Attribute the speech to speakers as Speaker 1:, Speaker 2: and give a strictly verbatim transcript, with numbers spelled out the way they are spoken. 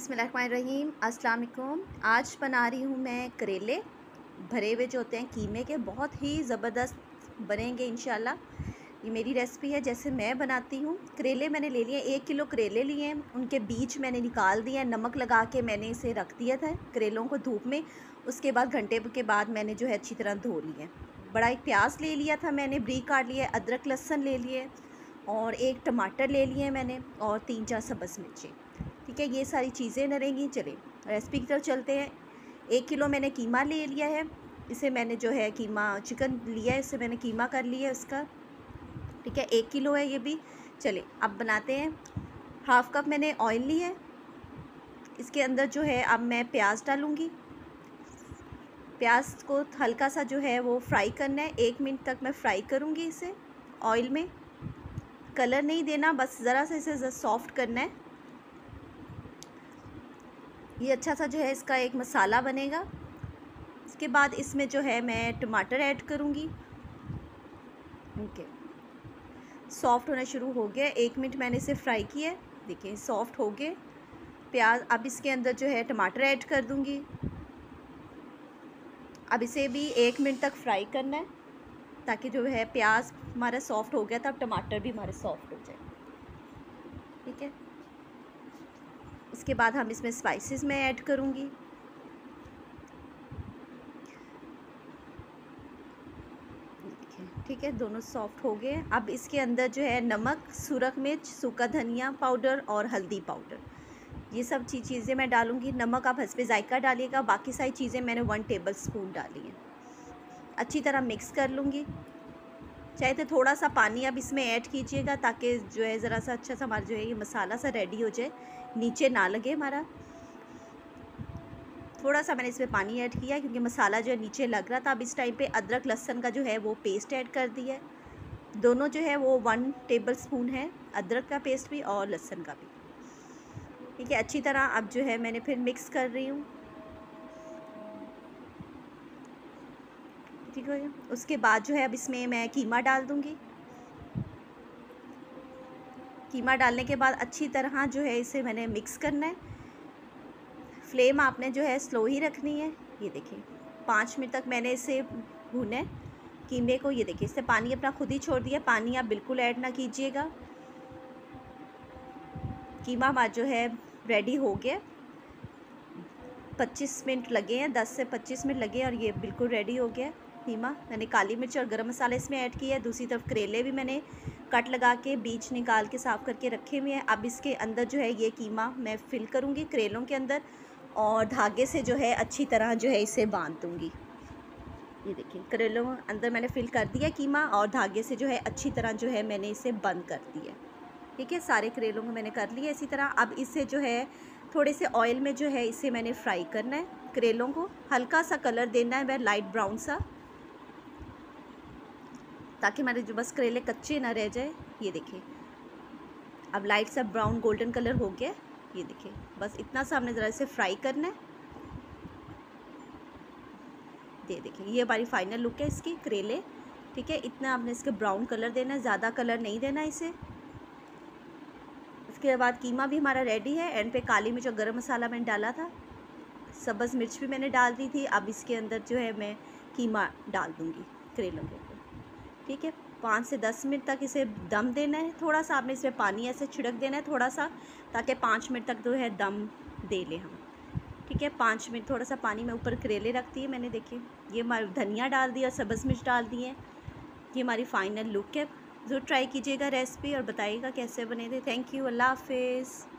Speaker 1: बिस्मिल्लाहिर्रहमानिर्रहीम। अस्सलाम वालेकुम। आज बना रही हूँ मैं करेले भरे हुए जो होते हैं कीमे के, बहुत ही ज़बरदस्त बनेंगे इंशाल्लाह। ये मेरी रेसिपी है जैसे मैं बनाती हूँ। करेले मैंने ले लिए, एक किलो करेले लिए हैं, उनके बीज मैंने निकाल दिए हैं, नमक लगा के मैंने इसे रख दिया था करेलों को धूप में। उसके बाद घंटे के बाद मैंने जो है अच्छी तरह धो लिए। बड़ा एक प्याज ले लिया था मैंने, ब्रीक काट लिया, अदरक लहसुन ले लिए और एक टमाटर ले लिए मैंने और तीन चार सब्ज़ मिर्ची। ठीक है, ये सारी चीज़ें न रहेंगी। चलिए रेसिपी की तरफ चलते हैं। एक किलो मैंने कीमा ले लिया है, इसे मैंने जो है कीमा चिकन लिया है, इसे मैंने कीमा कर लिया है उसका। ठीक है, एक किलो है ये भी। चलिए अब बनाते हैं। हाफ़ कप मैंने ऑयल लिया है, इसके अंदर जो है अब मैं प्याज डालूँगी। प्याज को हल्का सा जो है वो फ्राई करना है, एक मिनट तक मैं फ्राई करूँगी इसे ऑयल में। कलर नहीं देना, बस ज़रा सा इसे सॉफ्ट करना है। ये अच्छा सा जो है इसका एक मसाला बनेगा। इसके बाद इसमें जो है मैं टमाटर ऐड करूँगी। ओके, सॉफ्ट होना शुरू हो गया, एक मिनट मैंने इसे फ्राई किया है, देखिए सॉफ्ट हो गए प्याज। अब इसके अंदर जो है टमाटर ऐड कर दूँगी। अब इसे भी एक मिनट तक फ्राई करना है ताकि जो है प्याज हमारा सॉफ्ट हो गया था, अब टमाटर भी हमारे सॉफ्ट हो जाए। ठीक है, इसके बाद हम इसमें स्पाइसेस में ऐड करूँगी। ठीक है, दोनों सॉफ्ट हो गए। अब इसके अंदर जो है नमक, सुरख मिर्च, सूखा धनिया पाउडर और हल्दी पाउडर, ये सब चीज़ चीज़ें मैं डालूँगी। नमक आप हस्बे ज़ायका डालिएगा, बाकी सारी चीज़ें मैंने वन टेबल स्पून डाली हैं। अच्छी तरह मिक्स कर लूँगी। चाहे तो थोड़ा सा पानी अब इसमें ऐड कीजिएगा ताकि जो है ज़रा सा अच्छा सा हमारा जो है ये मसाला सा रेडी हो जाए, नीचे ना लगे हमारा। थोड़ा सा मैंने इसमें पानी ऐड किया क्योंकि मसाला जो है नीचे लग रहा था। अब इस टाइम पे अदरक लहसुन का जो है वो पेस्ट ऐड कर दिया है। दोनों जो है वो वन टेबल स्पून है, अदरक का पेस्ट भी और लहसुन का भी। ठीक है, अच्छी तरह अब जो है मैंने फिर मिक्स कर रही हूँ। ठीक है, उसके बाद जो है अब इसमें मैं कीमा डाल दूँगी। कीमा डालने के बाद अच्छी तरह जो है इसे मैंने मिक्स करना है। फ्लेम आपने जो है स्लो ही रखनी है। ये देखिए पाँच मिनट तक मैंने इसे भूना है कीमे को। ये देखिए इससे पानी अपना खुद ही छोड़ दिया, पानी आप बिल्कुल ऐड ना कीजिएगा। कीमा हमारा जो है रेडी हो गया। पच्चीस मिनट लगे हैं, दस से पच्चीस मिनट लगे और ये बिल्कुल रेडी हो गया कीमा। मैंने काली मिर्च और गरम मसाला इसमें ऐड किया है। दूसरी तरफ करेले भी मैंने कट लगा के बीज निकाल के साफ़ करके रखे हुए हैं। अब इसके अंदर जो है ये कीमा मैं फिल करूँगी करेलों के अंदर और धागे से जो है अच्छी तरह जो है इसे बांध दूँगी। ये देखिए करेलों अंदर मैंने फिल कर दिया कीमा और धागे से जो है अच्छी तरह जो है मैंने इसे बंद कर दिया। ठीक है, सारे करेलों को मैंने कर लिया इसी तरह। अब इसे जो है थोड़े से ऑयल में जो है इसे मैंने फ्राई करना है। करेलों को हल्का सा कलर देना है, वह लाइट ब्राउन सा, ताकि हमारे जो बस करेले कच्चे ना रह जाए। ये देखिए अब लाइट सा ब्राउन गोल्डन कलर हो गया। ये देखिए बस इतना सा हमने ज़रा इसे फ्राई करना है। ये देखिए ये हमारी फाइनल लुक है इसकी करेले। ठीक है, इतना आपने इसके ब्राउन कलर देना है, ज़्यादा कलर नहीं देना इसे। इसके बाद कीमा भी हमारा रेडी है। एंड पे काली मिर्च और गरम मसाला मैंने डाला था, सब्ज़ मिर्च भी मैंने डाल दी थी। अब इसके अंदर जो है मैं कीमा डाल दूँगी करेलों के ऊपर। ठीक है, पाँच से दस मिनट तक इसे दम देना है। थोड़ा सा आपने इसमें पानी ऐसे छिड़क देना है थोड़ा सा, ताकि पाँच मिनट तक जो है दम दे लें हम। ठीक है, पाँच मिनट थोड़ा सा पानी में ऊपर करेले रखती है मैंने। देखिए ये हमारी धनिया डाल दी और सब्ज़ मिर्च डाल दी है। ये हमारी फ़ाइनल लुक है। ज़रूर ट्राई कीजिएगा रेसिपी और बताइएगा कैसे बने थे। थैंक यू, अल्लाह हाफिज़।